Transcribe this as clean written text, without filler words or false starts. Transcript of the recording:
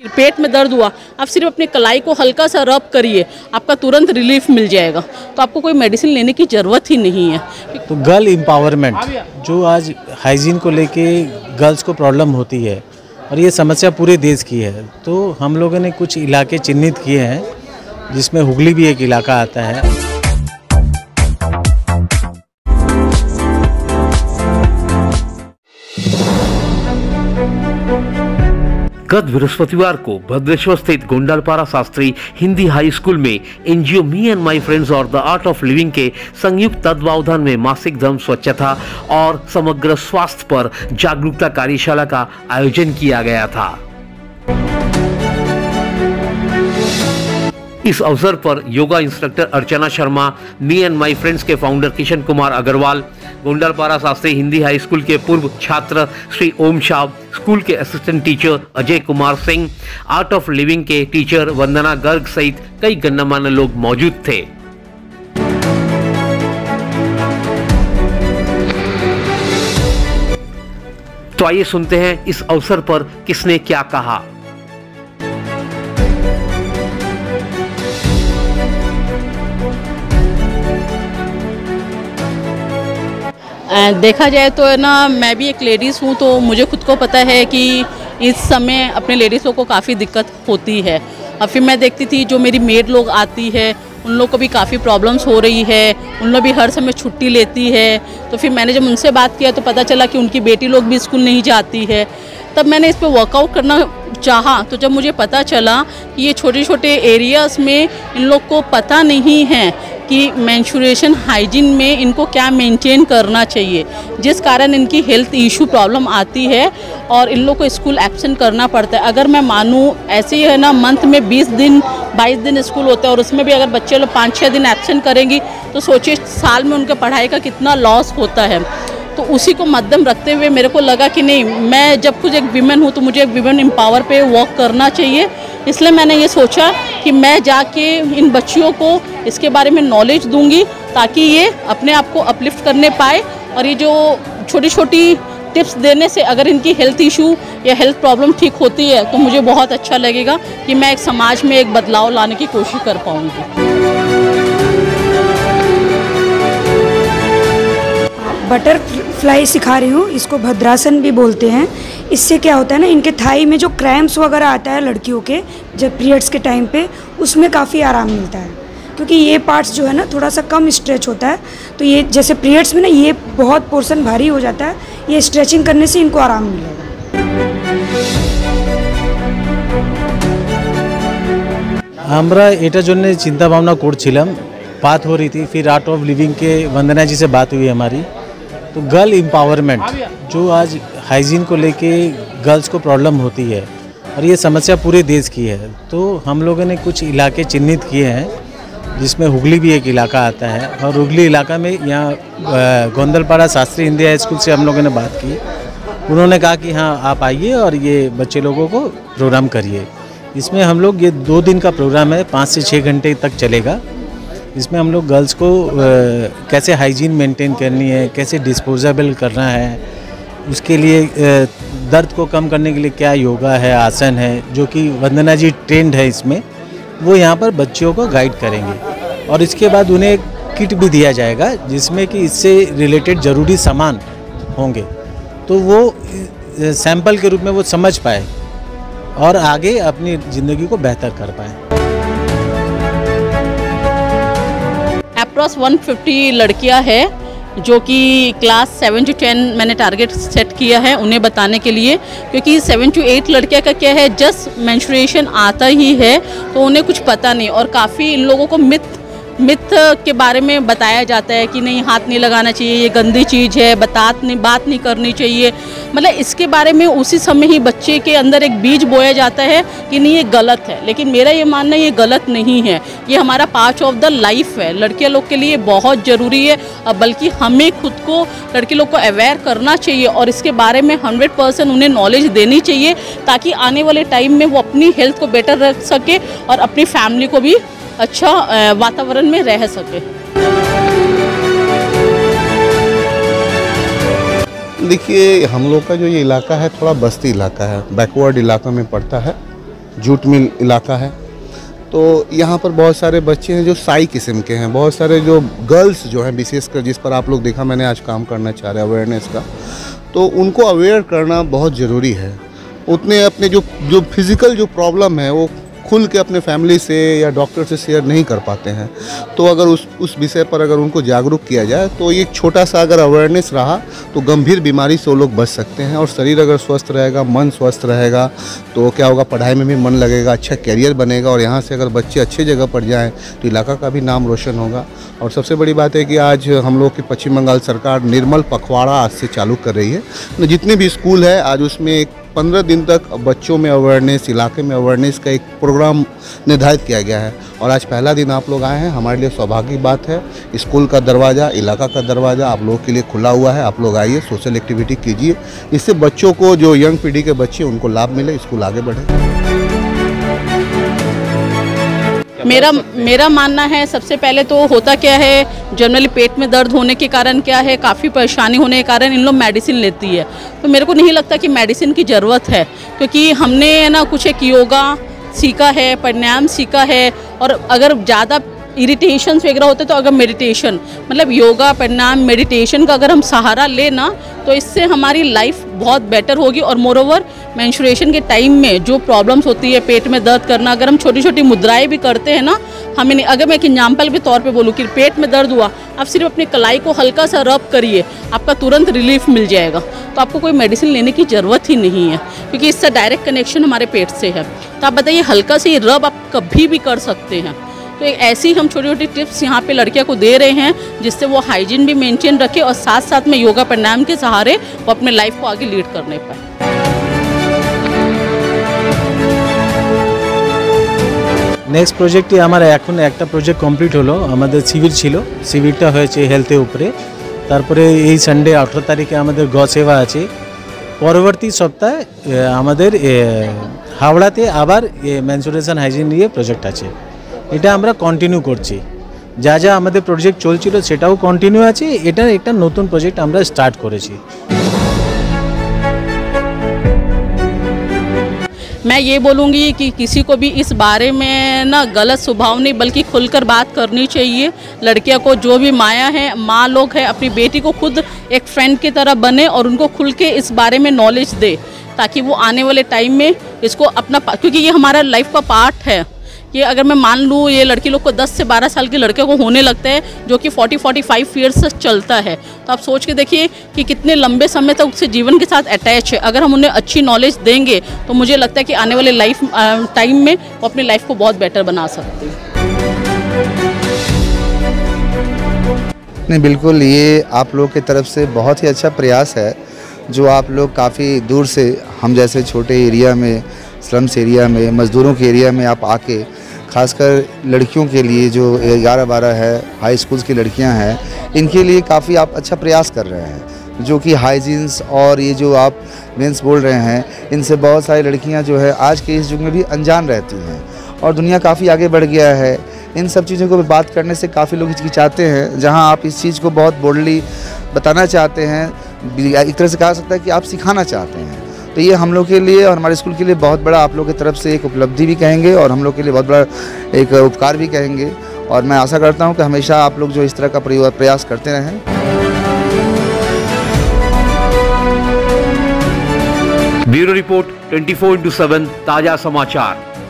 पेट में दर्द हुआ, आप सिर्फ अपनी कलाई को हल्का सा रब करिए, आपका तुरंत रिलीफ मिल जाएगा। तो आपको कोई मेडिसिन लेने की ज़रूरत ही नहीं है। तो गर्ल एम्पावरमेंट जो आज हाइजीन को लेके गर्ल्स को प्रॉब्लम होती है और ये समस्या पूरे देश की है, तो हम लोगों ने कुछ इलाके चिन्हित किए हैं जिसमें हुगली भी एक इलाका आता है। गत बृहस्पतिवार को भद्रेश्वर स्थित गोंडलपाड़ा शास्त्री हिंदी हाई स्कूल में NGO me and my friends और द आर्ट ऑफ लिविंग के संयुक्त तत्वावधान में मासिक धर्म स्वच्छता और समग्र स्वास्थ्य पर जागरूकता कार्यशाला का आयोजन किया गया था। इस अवसर पर yoga instructor Archana Sharma, me and my friends के founder Kishan Kumar Agarwal, Gondalpara Shastri Hindi high school के पूर्व छात्र श्री ओम शाह, स्कूल के assistant teacher Ajay Kumar Singh, art of living के टीचर वंदना गर्ग सहित कई गण्यमान्य लोग मौजूद थे। तो आइए सुनते हैं इस अवसर पर किसने क्या कहा। देखा जाए तो है ना, मैं भी एक लेडीज़ हूँ, तो मुझे खुद को पता है कि इस समय अपने लेडीज़ों को काफ़ी दिक्कत होती है। और फिर मैं देखती थी जो मेरी मेड लोग आती है उन लोग को भी काफ़ी प्रॉब्लम्स हो रही है, उन लोग भी हर समय छुट्टी लेती है। तो फिर मैंने जब उनसे बात किया तो पता चला कि उनकी बेटी लोग भी स्कूल नहीं जाती है। तब मैंने इस पर वर्कआउट करना चाहा। तो जब मुझे पता चला कि ये छोटे छोटे एरियाज़ में इन लोग को पता नहीं है कि मेंस्ट्रुएशन हाइजीन में इनको क्या मेंटेन करना चाहिए, जिस कारण इनकी हेल्थ इशू प्रॉब्लम आती है और इन लोग को स्कूल एब्सेंट करना पड़ता है। अगर मैं मानूँ ऐसे ही है ना, मंथ में 20 दिन 22 दिन स्कूल होता है और उसमें भी अगर बच्चे लोग 5-6 दिन एब्सेंट करेंगी तो सोचिए साल में उनके पढ़ाई का कितना लॉस होता है। तो उसी को मद्देनजर रखते हुए मेरे को लगा कि नहीं, मैं जब खुद एक विमेन हूँ तो मुझे एक विमेन एम्पावर पे वर्क करना चाहिए। इसलिए मैंने ये सोचा कि मैं जाके इन बच्चियों को इसके बारे में नॉलेज दूंगी ताकि ये अपने आप को अपलिफ्ट करने पाए। और ये जो छोटी छोटी टिप्स देने से अगर इनकी हेल्थ इशू या हेल्थ प्रॉब्लम ठीक होती है तो मुझे बहुत अच्छा लगेगा कि मैं एक समाज में एक बदलाव लाने की कोशिश कर पाऊँगी। बटरफ्लाई सिखा रही हूँ, इसको भद्रासन भी बोलते हैं। इससे क्या होता है ना, इनके थाई में जो क्रैम्प्स वगैरह आता है लड़कियों के जब पीरियड्स के टाइम पे, उसमें काफ़ी आराम मिलता है, क्योंकि ये पार्ट्स जो है ना थोड़ा सा कम स्ट्रेच होता है। तो ये जैसे पीरियड्स में ना ये बहुत पोर्शन भारी हो जाता है, ये स्ट्रेचिंग करने से इनको आराम मिलेगा। আমরা এটার জন্য চিন্তা ভাবনা করছিলাম, बात हो रही थी, फिर आर्ट ऑफ लिविंग के वंदना जी से बात हुई हमारी। तो गर्ल एम्पावरमेंट जो आज हाइजीन को लेके गर्ल्स को प्रॉब्लम होती है और ये समस्या पूरे देश की है, तो हम लोगों ने कुछ इलाके चिन्हित किए हैं जिसमें हुगली भी एक इलाका आता है। और हुगली इलाका में यहाँ गोंडलपाड़ा शास्त्री हिंदी हाई स्कूल से हम लोगों ने बात की। उन्होंने कहा कि हाँ आप आइए और ये बच्चे लोगों को प्रोग्राम करिए। इसमें हम लोग, ये 2 दिन का प्रोग्राम है, 5 से 6 घंटे तक चलेगा। इसमें हम लोग गर्ल्स को कैसे हाइजीन मेंटेन करनी है, कैसे डिस्पोजेबल करना है, उसके लिए दर्द को कम करने के लिए क्या योगा है, आसन है, जो कि वंदना जी ट्रेंड है इसमें, वो यहाँ पर बच्चियों को गाइड करेंगे। और इसके बाद उन्हें एक किट भी दिया जाएगा जिसमें कि इससे रिलेटेड ज़रूरी सामान होंगे, तो वो सैंपल के रूप में वो समझ पाए और आगे अपनी ज़िंदगी को बेहतर कर पाए। अप्रॉक्स 150 लड़कियां हैं जो कि क्लास 7 से 10 मैंने टारगेट सेट किया है उन्हें बताने के लिए, क्योंकि 7 से 8 लड़कियां का क्या है, जस्ट मेंस्ट्रुएशन आता ही है तो उन्हें कुछ पता नहीं। और काफ़ी इन लोगों को मिथ के बारे में बताया जाता है कि नहीं हाथ नहीं लगाना चाहिए, ये गंदी चीज़ है, बात नहीं करनी चाहिए। मतलब इसके बारे में उसी समय ही बच्चे के अंदर एक बीज बोया जाता है कि नहीं ये गलत है। लेकिन मेरा ये मानना ये गलत नहीं है, ये हमारा पार्ट ऑफ द लाइफ है, लड़कियां लोग के लिए बहुत ज़रूरी है। बल्कि हमें खुद को लड़की लोग को अवेयर करना चाहिए और इसके बारे में 100% उन्हें नॉलेज देनी चाहिए ताकि आने वाले टाइम में वो अपनी हेल्थ को बेटर रख सके और अपनी फैमिली को भी अच्छा वातावरण में रह सके। देखिए, हम लोग का जो ये इलाका है थोड़ा बस्ती इलाका है, बैकवर्ड इलाका में पड़ता है। जूट मिल इलाका है। तो यहाँ पर बहुत सारे बच्चे हैं जो साई किस्म के हैं, बहुत सारे जो गर्ल्स जो हैं विशेषकर, जिस पर आप लोग देखा मैंने आज काम करना चाह रहे हैं अवेयरनेस का, तो उनको अवेयर करना बहुत ज़रूरी है। उतने अपने जो फिज़िकल जो प्रॉब्लम है वो खुल के अपने फैमिली से या डॉक्टर से शेयर नहीं कर पाते हैं। तो अगर उस विषय पर अगर उनको जागरूक किया जाए तो ये छोटा सा अगर अवेयरनेस रहा तो गंभीर बीमारी से वो लोग बच सकते हैं। और शरीर अगर स्वस्थ रहेगा, मन स्वस्थ रहेगा तो क्या होगा, पढ़ाई में भी मन लगेगा, अच्छा कैरियर बनेगा। और यहाँ से अगर बच्चे अच्छी जगह पर जाएँ तो इलाका का भी नाम रोशन होगा। और सबसे बड़ी बात है कि आज हम लोग की पश्चिम बंगाल सरकार निर्मल पखवाड़ा आज से चालू कर रही है। जितने भी स्कूल है आज उसमें एक 15 दिन तक बच्चों में अवेयरनेस, इलाके में अवेयरनेस का एक प्रोग्राम निर्धारित किया गया है। और आज पहला दिन आप लोग आए हैं, हमारे लिए सौभाग्य की बात है। स्कूल का दरवाज़ा, इलाका का दरवाज़ा आप लोगों के लिए खुला हुआ है। आप लोग आइए, सोशल एक्टिविटी कीजिए, इससे बच्चों को, जो यंग पीढ़ी के बच्चे उनको लाभ मिले, स्कूल आगे बढ़े। मेरा मानना है, सबसे पहले तो होता क्या है, जनरली पेट में दर्द होने के कारण क्या है, काफ़ी परेशानी होने के कारण इन लोग मेडिसिन लेती है। तो मेरे को नहीं लगता कि मेडिसिन की ज़रूरत है, क्योंकि हमने ना कुछ एक योगा सीखा है, प्राणायाम सीखा है। और अगर ज़्यादा इरिटेशन वगैरह होते तो अगर मेडिटेशन, मतलब योगा, प्राणायाम, मेडिटेशन का अगर हम सहारा लेना तो इससे हमारी लाइफ बहुत बेटर होगी। और मोरोवर मेंस्ट्रुएशन के टाइम में जो प्रॉब्लम्स होती है, पेट में दर्द करना, अगर हम छोटी छोटी मुद्राएं भी करते हैं ना, हमें नहीं, अगर मैं एक एग्जाम्पल के तौर पे बोलूँ कि पेट में दर्द हुआ, आप सिर्फ अपनी कलाई को हल्का सा रब करिए, आपका तुरंत रिलीफ मिल जाएगा। तो आपको कोई मेडिसिन लेने की ज़रूरत ही नहीं है, क्योंकि इससे डायरेक्ट कनेक्शन हमारे पेट से है। तो आप बताइए, हल्का से रब आप कभी भी कर सकते हैं। तो ऐसी हम छोटी छोटी टिप्स यहाँ पे लड़कियों को दे रहे हैं, जिससे वो हाइजीन भी मेंटेन रखे और साथ साथ में योगा प्राणायाम के सहारे वो अपने लाइफ को आगे लीड करने पाए। नेक्स्ट प्रोजेक्टे हमारा এখন একটা প্রজেক্ট কমপ্লিট হলো। আমাদের শিবির ছিল, শিবিরটা হয়েছে হেলথের উপরে। তারপরে এই সানডে 18 তারিখে আমাদের গ সেবা আছে। পরবর্তী সপ্তাহে আমাদের হাওড়াতে আবার মেনস্ট্রুয়েশন হাইজিন নিয়ে প্রজেক্ট আছে। এটা আমরা কন্টিনিউ করছি, যা যা আমাদের প্রজেক্ট চলছিল সেটাও কন্টিনিউ আছে। এটা একটা নতুন প্রজেক্ট আমরা স্টার্ট করেছি। मैं ये बोलूँगी कि किसी को भी इस बारे में ना गलत स्वभाव नहीं, बल्कि खुलकर बात करनी चाहिए। लड़कियों को जो भी माया है, माँ लोग है, अपनी बेटी को खुद एक फ्रेंड की तरह बने और उनको खुल के इस बारे में नॉलेज दे, ताकि वो आने वाले टाइम में इसको अपना, क्योंकि ये हमारा लाइफ का पार्ट है। ये अगर मैं मान लूँ, ये लड़की लोग को 10 से 12 साल के लड़के को होने लगता है, जो कि 40-45 ईयर्स से चलता है। तो आप सोच के देखिए कि कितने लंबे समय तक उससे जीवन के साथ अटैच है। अगर हम उन्हें अच्छी नॉलेज देंगे तो मुझे लगता है कि आने वाले लाइफ टाइम में वो अपनी लाइफ को बहुत बेटर बना सकते हैं। नहीं, बिल्कुल, ये आप लोग की तरफ से बहुत ही अच्छा प्रयास है, जो आप लोग काफ़ी दूर से, हम जैसे छोटे एरिया में, स्लम्स एरिया में, मज़दूरों के एरिया में आप आके, खासकर लड़कियों के लिए जो 11-12 है, हाई स्कूल्स की लड़कियां हैं, इनके लिए काफ़ी आप अच्छा प्रयास कर रहे हैं, जो कि हाइजीन्स और ये जो आप मेंस बोल रहे हैं, इनसे बहुत सारी लड़कियां जो है आज के इस युग में भी अनजान रहती हैं। और दुनिया काफ़ी आगे बढ़ गया है, इन सब चीज़ों को बात करने से काफ़ी लोग हिचकिचाते हैं। जहां आप इस चीज़ को बहुत बोल्डली बताना चाहते हैं, एक तरह से कहा सकता है कि आप सिखाना चाहते हैं, तो ये हम लोग के लिए और हमारे स्कूल के लिए बहुत बड़ा, आप लोग की तरफ से एक उपलब्धि भी कहेंगे और हम लोग के लिए बहुत बड़ा एक उपकार भी कहेंगे। और मैं आशा करता हूँ कि हमेशा आप लोग जो इस तरह का प्रयास करते रहें। ब्यूरो रिपोर्ट 24/7 ताजा समाचार।